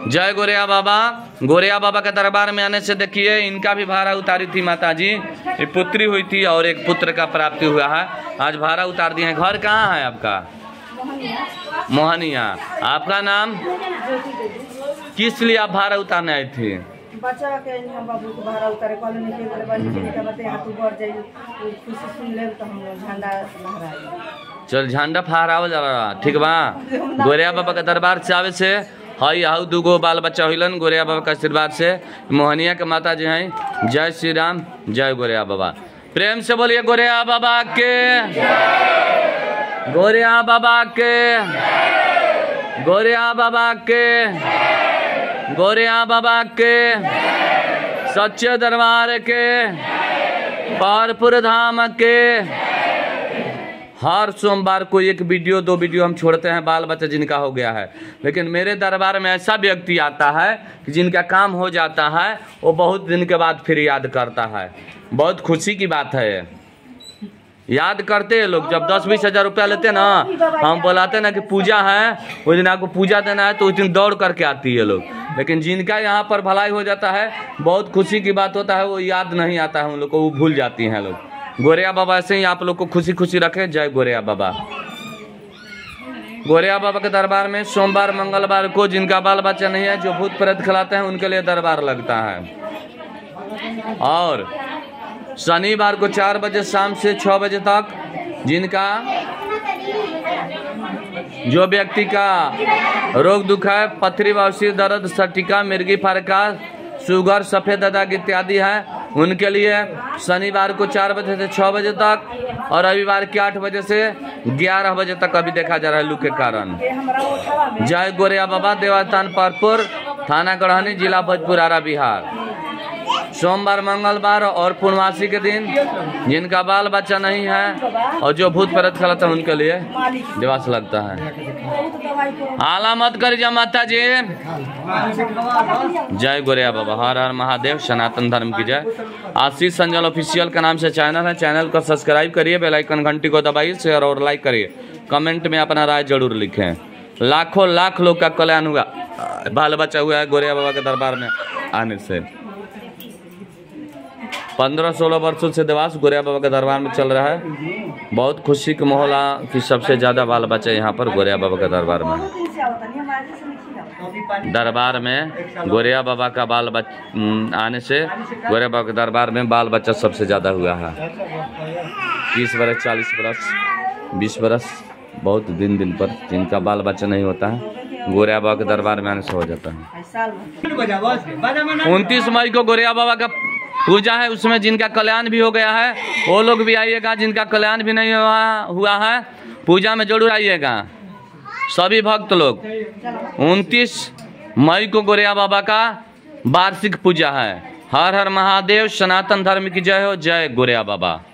जय गोरिया बाबा। गोरिया बाबा के दरबार में आने से देखिए इनका भी भाड़ा उतारी थी माता जी, एक पुत्री हुई थी और एक पुत्र का प्राप्ति हुआ है, आज भाड़ा उतार दिए हैं। घर कहाँ है आपका? मोहनिया। आपका नाम? किस लिए आप भाड़ा उतारने आई थी? बच्चा के बाबू को भाड़ा उतारे कॉलोनी के बोले बनी के बते हाथ ऊपर जाई खुशी सुन ले तो हम झंडा लहराए। चल झंडा फहरावल जा रहा ठीक बा। गोरिया बाबा के दरबार से आवे से हई हाउ दूगो बाल बच्चा हुईलन गोरिया बाबा के आशीर्वाद से। मोहनिया के माता जी हैं। जय श्री राम, जय गोरिया बाबा। प्रेम से बोलिए गोरिया बाबा के, गोरिया बाबा के, गोरिया बाबा के, गोरिया बाबा के, सच्चे दरबार के, पारपुर धाम के। हर सोमवार को एक वीडियो 2 वीडियो हम छोड़ते हैं बाल बच्चा जिनका हो गया है, लेकिन मेरे दरबार में ऐसा व्यक्ति आता है कि जिनका काम हो जाता है वो बहुत दिन के बाद फिर याद करता है। बहुत खुशी की बात है। याद करते हैं लोग। जब 10-20 हज़ार रुपया लेते ना, हम बुलाते ना कि पूजा है, उस दिन आपको पूजा देना है तो उस दिन दौड़ करके आती है लोग। लेकिन जिनका यहाँ पर भलाई हो जाता है बहुत खुशी की बात होता है, वो याद नहीं आता है उन लोग को, वो भूल जाती हैं लोग। गोरिया बाबा ऐसे ही आप लोग को खुशी खुशी रखे। जय गोरिया बाबा। गोरिया बाबा के दरबार में सोमवार मंगलवार को जिनका बाल बच्चा नहीं है, जो भूत प्रेत खिलाते हैं, उनके लिए दरबार लगता है। और शनिवार को 4 बजे शाम से 6 बजे तक जिनका जो व्यक्ति का रोग दुख है, पथरी बवासीर दर्द सटिका मिर्गी फारका शुगर सफेद दाग इत्यादि है, उनके लिए शनिवार को 4 बजे से 6 बजे तक और रविवार के 8 बजे से 11 बजे तक अभी देखा जा रहा है लू के कारण। जय गोरिया बाबा। देवस्थान पारपुर, थाना गढ़हनी, जिला भोजपुर, आरा, बिहार। सोमवार मंगलवार और पूर्णमासी के दिन जिनका बाल बच्चा नहीं है और जो भूत प्रेत खिलाते हैं उनके लिए दिवस लगता है। आला मत कर माता जी। जय गोरिया बाबा। हर हर महादेव। सनातन धर्म की जय। आशीष संजल ऑफिशियल का नाम से चैनल है, चैनल को सब्सक्राइब करिए, बेल आइकन घंटी को दबाइए, शेयर और लाइक करिए, कमेंट में अपना राय जरूर लिखें। लाखों लाख लोग का कल्याण हुआ, बाल बच्चा हुआ है गोरिया बाबा के दरबार में आने से। 15-16 वर्षों से देवास गोरिया बाबा के दरबार में चल रहा है। बहुत खुशी का माहौल कि सबसे ज़्यादा बाल बच्चा यहाँ पर गोरिया बाबा के दरबार में। दरबार में गोरिया बाबा का बाल बच्चा आने से गोरिया बाबा के दरबार में बाल बच्चा सबसे ज़्यादा हुआ है। 30 बरस, 40 बरस, 20 बरस, बहुत दिन पर जिनका बाल बच्चा नहीं होता है गोरिया बाबा के दरबार में आने से हो जाता है। 29 मई को गोरिया बाबा का पूजा है, उसमें जिनका कल्याण भी हो गया है वो लोग भी आइएगा, जिनका कल्याण भी नहीं हुआ है पूजा में जरूर आइएगा सभी भक्त लोग। 29 मई को गोरिया बाबा का वार्षिक पूजा है। हर हर महादेव। सनातन धर्म की जय हो। जय गोरिया बाबा।